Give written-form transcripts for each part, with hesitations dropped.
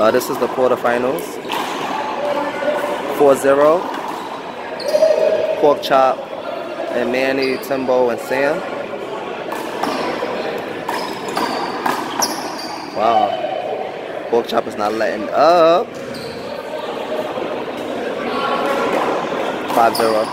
This is the quarterfinals. 4-0. Pork Chop and Manny, Timbo, and Sam. Wow. Pork Chop is not letting up. 5-0.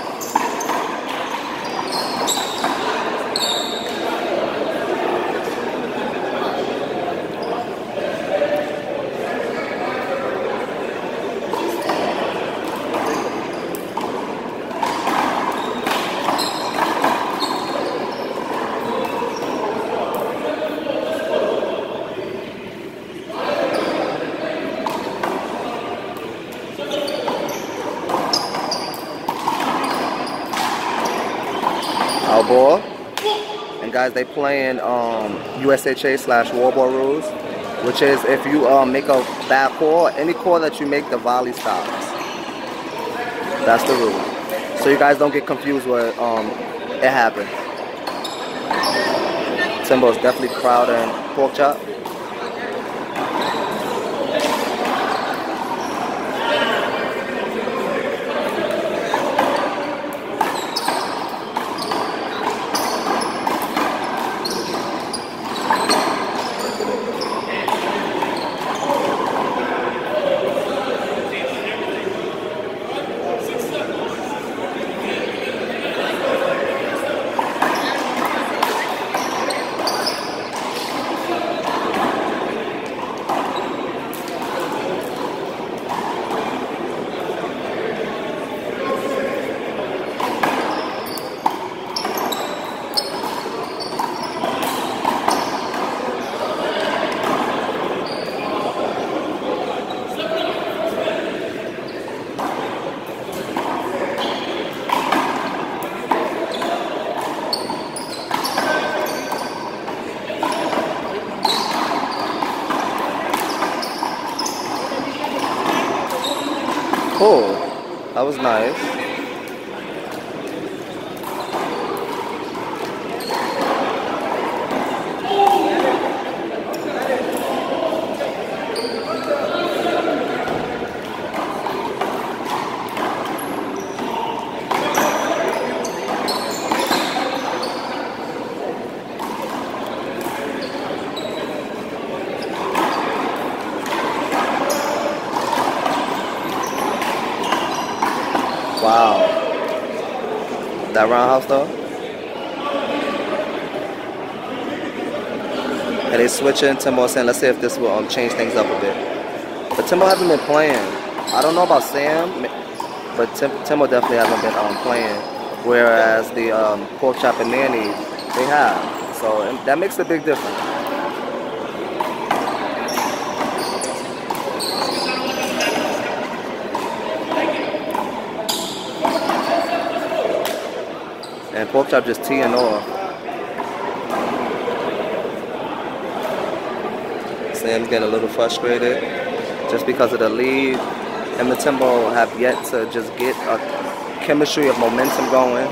Ball. And guys, they playing USHA/wall ball rules, which is if you make a bad call, any call that you make, the volley stops. That's the rule. So you guys don't get confused where it happened. Timbo's definitely crowding Pork Chop. Oh, that was nice. Wow. That roundhouse though? And they switching. Timbo saying, let's see if this will change things up a bit. But Timbo hasn't been playing. I don't know about Sam, but Timbo definitely hasn't been playing. Whereas the Pork Chop and Manny, they have. So that makes a big difference. And Pork Chop just teeing off. Sam's getting a little frustrated just because of the lead. Him and Timbo have yet to just get a chemistry of momentum going.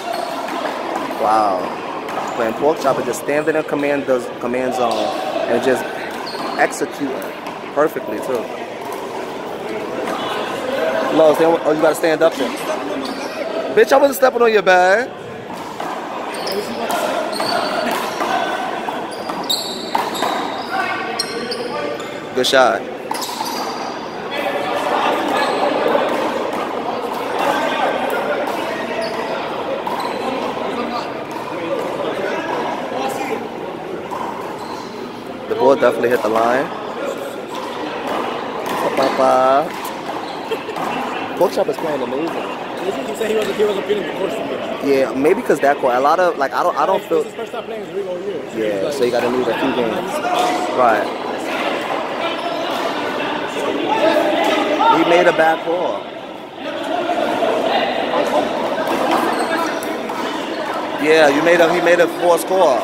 Wow. When Pork Chop is just standing in command zone and just executing perfectly too. Low, oh, you gotta stand up there. Bitch, I wasn't stepping on your bag. Good shot. The ball definitely hit the line. Pork Chop is playing amazing. You said he wasn't feeling the course. Yeah, maybe because that court. A lot of like I don't feel. This is his first time playing his league all year. Yeah, so you got to lose a few games. Right. He made a bad call. Yeah, he made a forced call.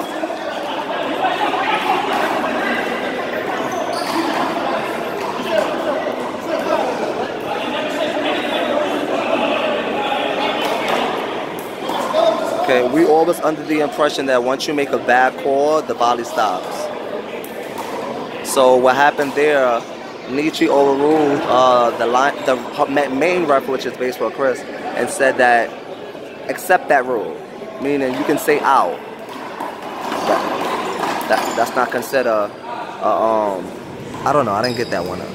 Okay, we always under the impression that once you make a bad call, the volley stops. So what happened there, Nietzsche overruled the main ref, which is Baseball Chris, and said that accept that rule, meaning you can say out. That's not considered. I don't know. I didn't get that one up.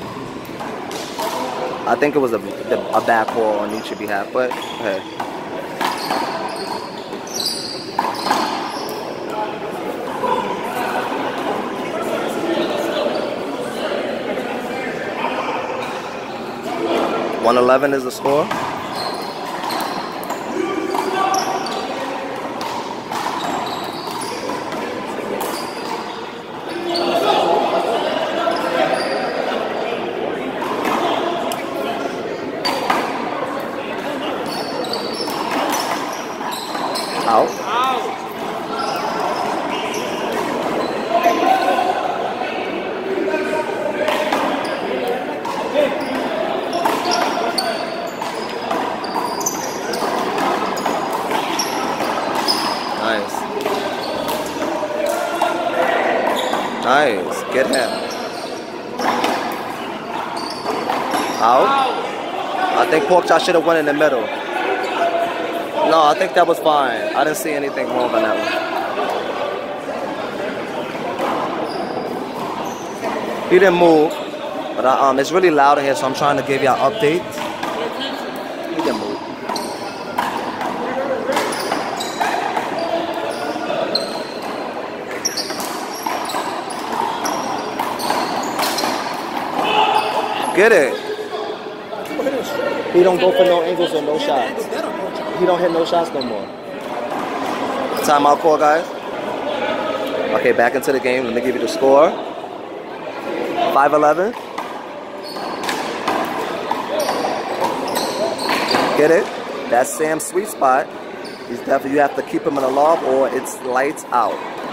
I think it was a bad call on Nietzsche's behalf, but hey. $111 is the score. Out. Nice. Get him. Out. I think Porkchop should have went in the middle. No, I think that was fine. I didn't see anything wrong on that one. He didn't move, but it's really loud in here, so I'm trying to give y'all updates. He didn't move. Get it. He don't go for no angles or no shots. He don't hit no shots no more. Timeout call, guys. Okay, back into the game. Let me give you the score. 5-11. Get it? That's Sam's sweet spot. He's definitely, you have to keep him in a lob or it's lights out.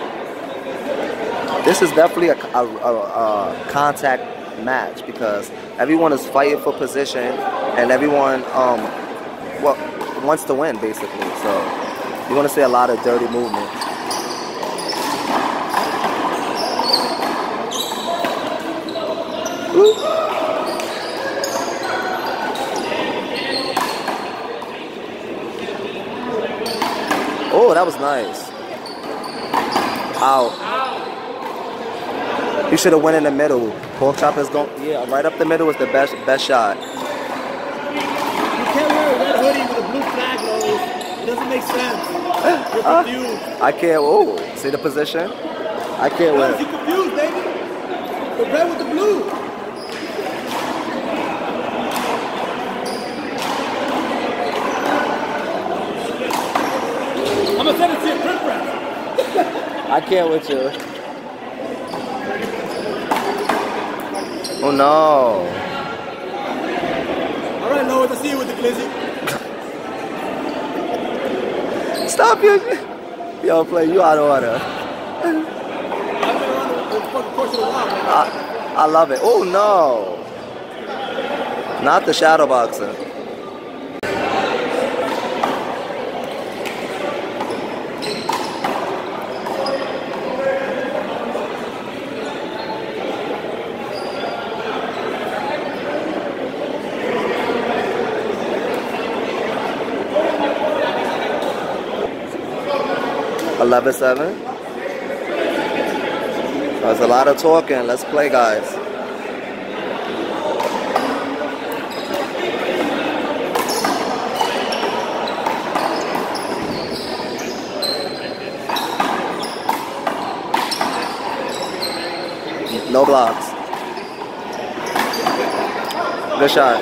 This is definitely a contact match because everyone is fighting for position and everyone wants to win basically. So you want to see a lot of dirty movement. Ooh. Oh, that was nice. Out. He should have went in the middle. Porkchop is going, yeah, right up the middle is the best shot. You can't wear a red hoodie with a blue flag, though. It doesn't make sense. You're confused. I can't, oh, see the position? I can't wear. You're confused, baby. The red with the blue. I'm gonna send it to your print press. I can't with you. Oh no. Alright, Lois, I see you with the glizzy. Stop you. Yo, play, you out of order. I've been around the fucking course of the wild, man. I love it. Oh no. Not the shadow boxer. $11-7. There's a lot of talking. Let's play, guys. No blocks. Good shot.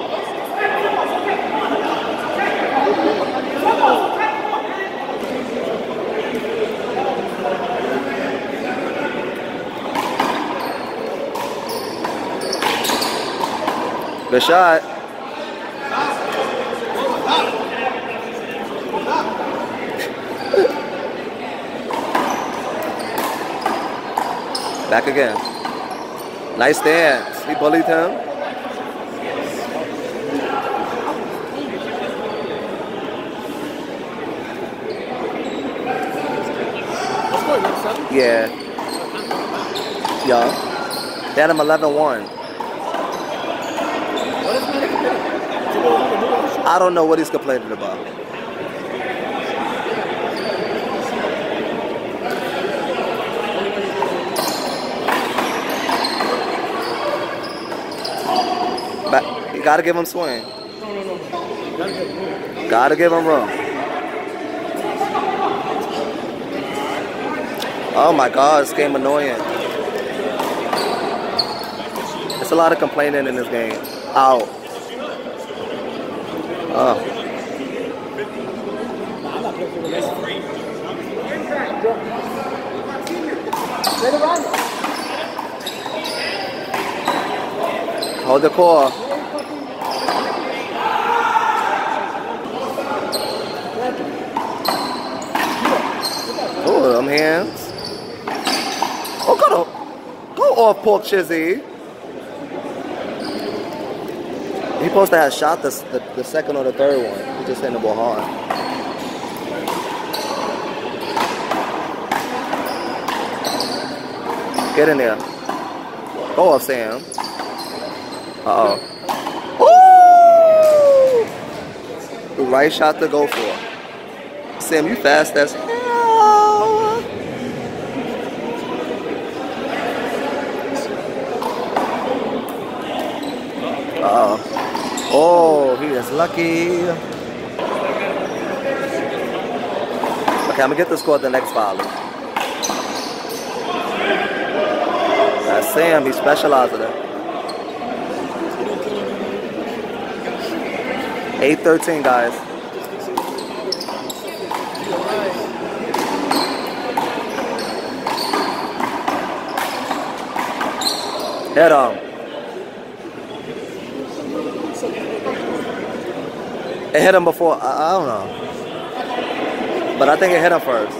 Good shot. Back again. Nice stance. He bullied him. Yeah. Yeah. They had him 11-1. I don't know what he's complaining about. But you gotta give him swing. Gotta give him room. Oh my God, this game annoying. There's a lot of complaining in this game. Ow. Oh. Hold the core. Oh, them hands. Oh, go off, Pork Chizzy. He supposed to have shot the second or the third one. He just hit the ball hard. Get in there. Go off, Sam. Uh-oh. Ooh! The right shot to go for. Sam, you fast as hell. Uh-oh. Oh, he is lucky. Okay, I'm gonna get the score at the next volley. That's Sam, he specializes in it. 8-13, guys. Head on. It hit him before, I don't know. But I think it hit him first.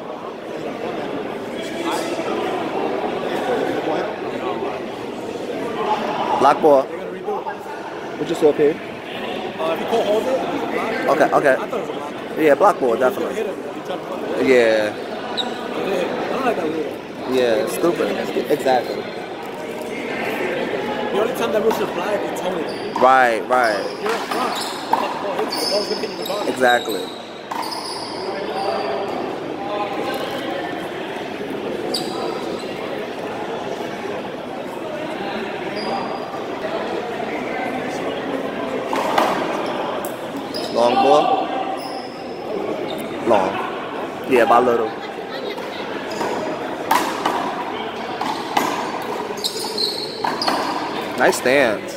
Block ball. Would you say okay? If you can't hold it, Okay, okay. I thought it was a block. Yeah, block ball, definitely. Hit him. He tried to block it. Yeah. I don't like that rule. Yeah, stupid. Exactly. The only time that rule should apply is if it's holding. Right, right. You're in front. The ball hits you. The ball's gonna hit you regardless. Exactly. Long ball? Long. Yeah, by little. Nice stance.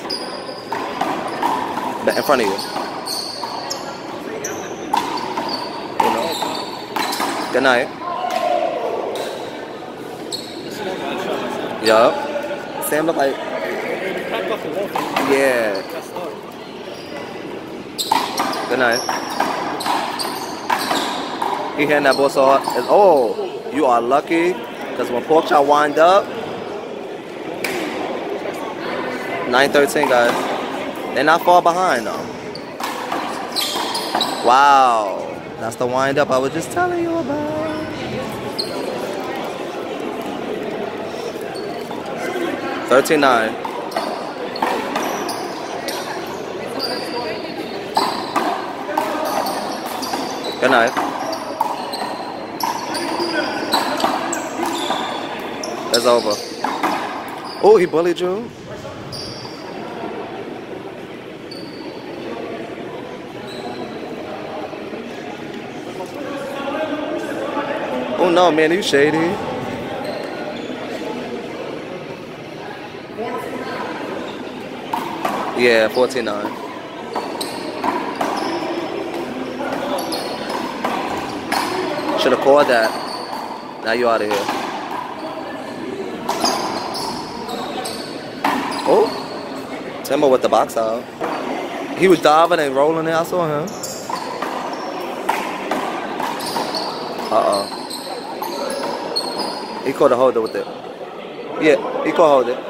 In front of you. You know. Good night. Yup. Sam look like. Yeah. Good night. He hitting that ball so hard. Oh, you are lucky. Because when Pork Chop wind up, 9-13, guys. They're not far behind, though. Wow. That's the wind up I was just telling you about. $13-9. Good night. It's over. Oh, he bullied you. Oh no, man, you shady. Yeah, 14-9. Should have called that. Now you out of here. Oh, Timbo with the box out. He was diving and rolling it. I saw him. Uh-oh. He caught a holder with it. Yeah, he caught hold it.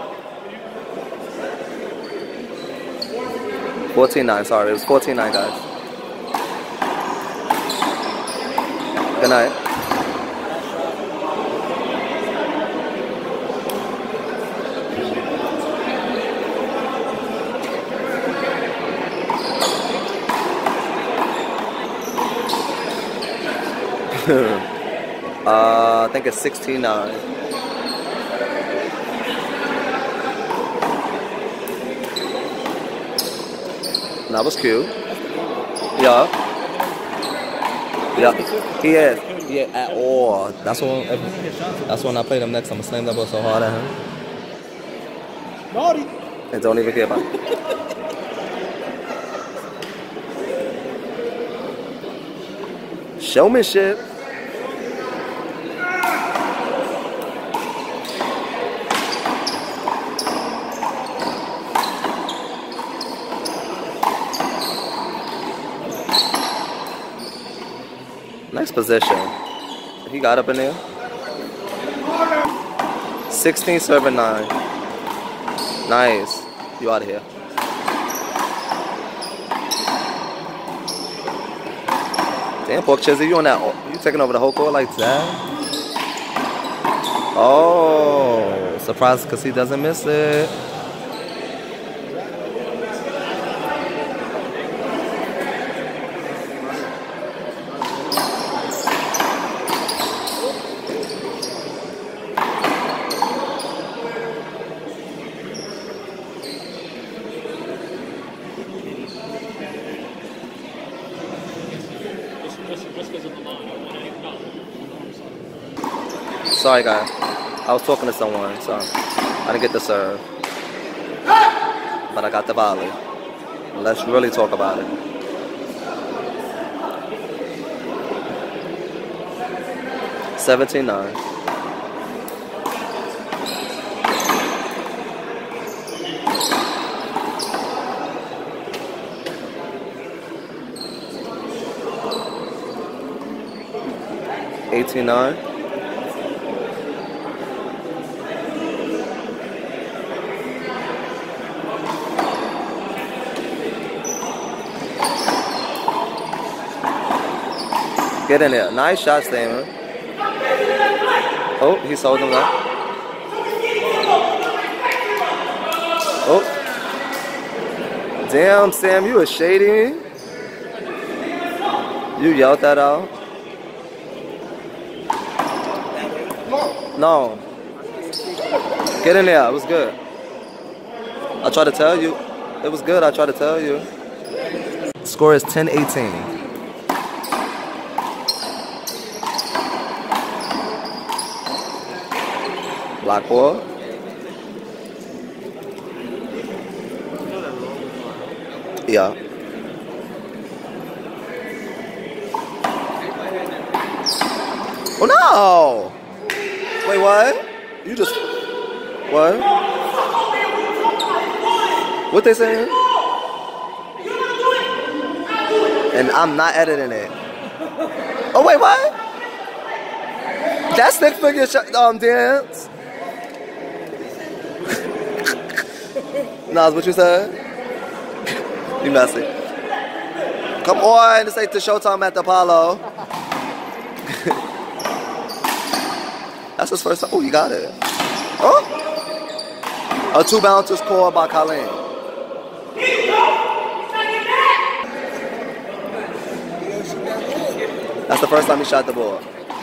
14-9, sorry. It was 14-9, guys. Good night. I think it's 16-9. That was cute. Yeah. Yeah. He is. Yeah, at all. That's when I play them next. I'm gonna slam that ball so hard at him. Naughty. And don't even care about it. Showmanship. Nice position. He got up in there. 16 serving 9. Nice. You out of here. Damn, Pork Chizzy, you on that? You taking over the whole court like that? Oh, surprised because he doesn't miss it. Sorry, guys. I was talking to someone, so I didn't get the serve. But I got the volley. Let's really talk about it. $17-9. $18-9. Get in there. Nice shot, Stamen. Oh, he sold him that. Oh. Damn, Sam, you was shady. You yelled that out. No. Get in there. It was good. I tried to tell you. It was good. I tried to tell you. Score is 10-18. Black ball. Yeah. Oh no! Wait, what? You just what? What they saying? And I'm not editing it. Oh wait, what? That's stick figure dance. Nas, what you said? You messy. Come on, this ain't the Showtime at the Apollo. That's his first time. Oh, you got it. Oh! A 2 bouncers call by Colleen. That's the first time he shot the ball.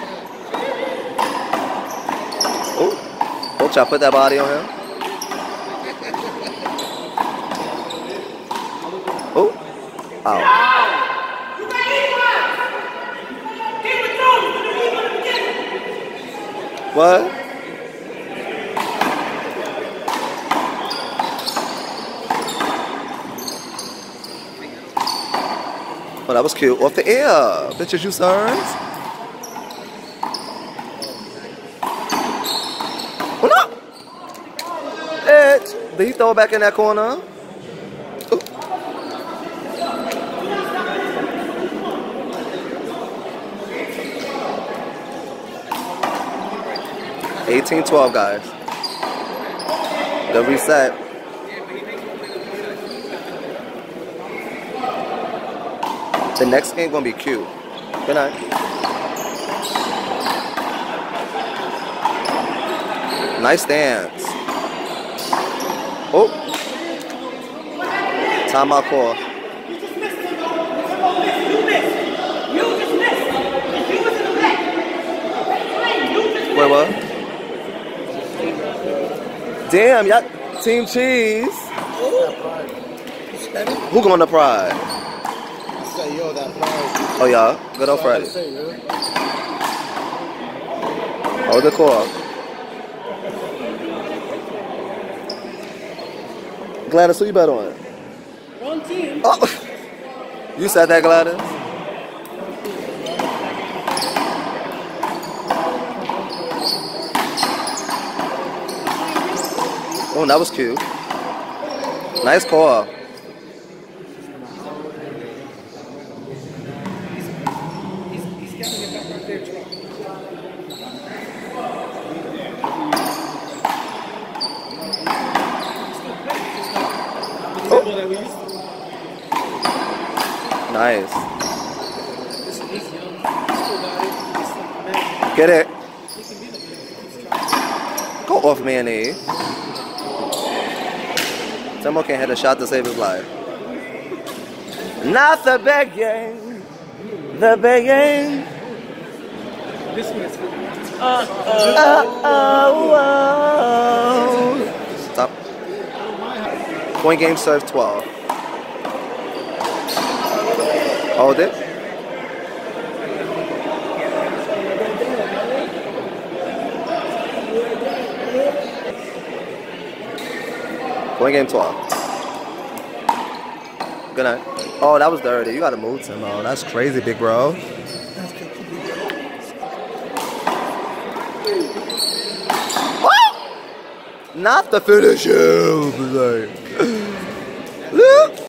Oh, oh, try to put that body on him. Oh, ow. What? Oh, that was cute. Off the air. Bitches, you sirs. Oh, no. Did he throw it back in that corner? Ooh. 18-12, guys. The reset. The next game gonna be cute. Good night. Nice dance. Oh. Timeout call. Damn, y'all, Team Cheese. Who going to Pride? Oh, y'all. Good old Friday. Oh, the core. Gladys, who you bet on? Wrong team. Oh, you said that, Gladys? Oh, that was cute. Nice call. Nice. Get it. Go off, Manny. Timo can't hit a shot to save his life. Not the begging. The begging. This one is Stop. Point game serves 12. Hold it. Point game 12. Good night. Oh, that was dirty. You gotta move, Timo. That's crazy, big bro. Not the finisher.